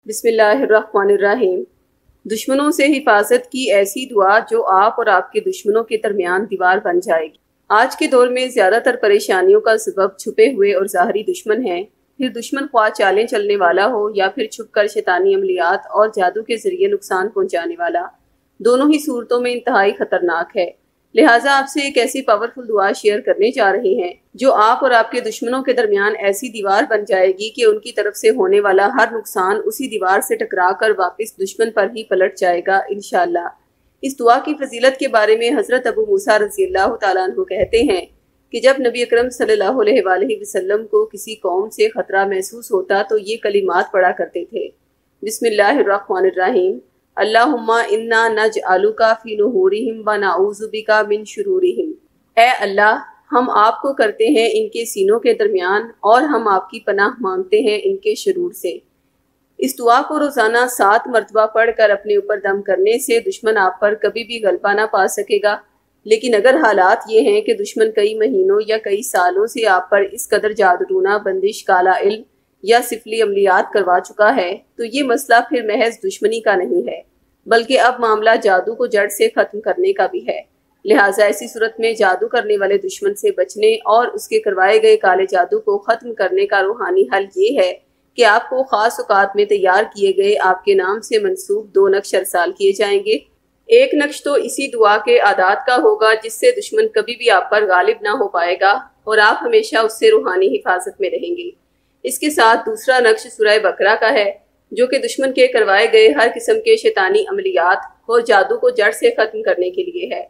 بسم اللہ الرحمن الرحیم۔ دشمنوں سے حفاظت کی ایسی دعا جو آپ اور آپ کے دشمنوں کے درمیان دیوار بن جائے گی۔ آج کے دور میں زیادہ تر پریشانیوں کا سبب چھپے ہوئے اور ظاہری دشمن ہیں۔ پھر دشمن خواہ چالیں چلنے والا ہو یا پھر چھپ کر شیطانی عملیات اور جادو کے ذریعے نقصان پہنچانے والا، دونوں ہی صورتوں میں انتہائی خطرناک ہے۔ لہٰذا آپ سے ایک ایسی پاورفل دعا شیئر کرنے جا رہے ہیں جو آپ اور آپ کے دشمنوں کے درمیان ایسی دیوار بن جائے گی کہ ان کی طرف سے ہونے والا ہر نقصان اسی دیوار سے ٹکرا کر واپس دشمن پر ہی پلٹ جائے گا انشاءاللہ۔ اس دعا کی فضیلت کے بارے میں حضرت ابو موسیٰ رضی اللہ تعالیٰ عنہ کہتے ہیں کہ جب نبی اکرم صلی اللہ علیہ وآلہ وسلم کو کسی قوم سے خطرہ محسوس ہوتا تو یہ کلمات پڑھا کرتے تھے۔ بسم اللہ الرحمن الرحیم۔ اللہم انا نجعلک فی نحورہم ونعوذ بک من شرورہم۔ اے اللہ، ہم آپ کو کرتے ہیں ان کے سینوں کے درمیان اور ہم آپ کی پناہ مانگتے ہیں ان کے شرور سے۔ اس دعا کو روزانہ 7 مرتبہ پڑھ کر اپنے اوپر دم کرنے سے دشمن آپ پر کبھی بھی غلبہ نہ پا سکے گا۔ لیکن اگر حالات یہ ہیں کہ دشمن کئی مہینوں یا کئی سالوں سے آپ پر اس قدر جادوٹونا، بندش، کالا علم یا سفلی عملیات کروا چکا ہے تو یہ مسئلہ پھر محض دشمنی کا نہیں ہے، بلکہ اب معاملہ جادو کو جڑ سے ختم کرنے کا بھی ہے۔ لہٰذا ایسی صورت میں جادو کرنے والے دشمن سے بچنے اور اس کے کروائے گئے کالے جادو کو ختم کرنے کا روحانی حل یہ ہے کہ آپ کو خاص اوقات میں تیار کیے گئے آپ کے نام سے منسوب 2 نقش ارسال کیے جائیں گے۔ ایک نقش تو اسی دعا کے اعداد کا ہوگا جس سے دشمن کبھی بھی آپ پر غالب نہ ہو پائے گا اور آپ ہمیشہ اس سے روحانی حفاظت میں رہیں گے۔ اس کے ساتھ دوسرا نقش سورہ بقرہ کا ہے جو کہ دشمن کے کروائے گئے ہر قسم کے شیطانی عملیات اور جادو کو جڑ سے ختم کرنے کے لیے ہے۔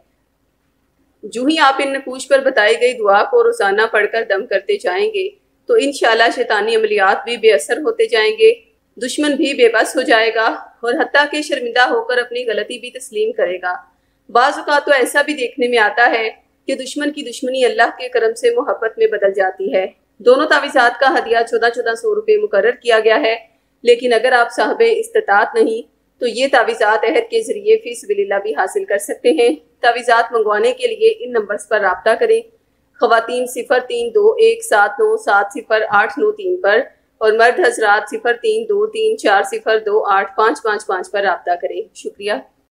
جو ہی آپ ان نقوش پر بتائی گئی دعا کو روزانہ پڑھ کر دم کرتے جائیں گے تو انشاءاللہ شیطانی عملیات بھی بے اثر ہوتے جائیں گے، دشمن بھی بے بس ہو جائے گا اور حتیٰ کہ شرمندہ ہو کر اپنی غلطی بھی تسلیم کرے گا۔ بعض اوقات تو ایسا بھی دیکھنے میں آتا ہے کہ دشمن کی دشمنی اللہ کے کرم سے محبت میں بدل جاتی ہے۔ دونوں تعویذات کا ہدیہ 1400 روپے مقرر کیا گیا ہے، لیکن اگر آپ صاحب استطاعت نہیں تو یہ تعویذات عہد کے ذریعے فی سبیل اللہ بھی حاصل کر سکتے ہیں۔ تعویذات منگوانے کے لیے ان نمبرز پر رابطہ کریں۔ خواتین 032197070893 پر اور مرد حضرات 0323402855 پر رابطہ کریں۔ شکریہ۔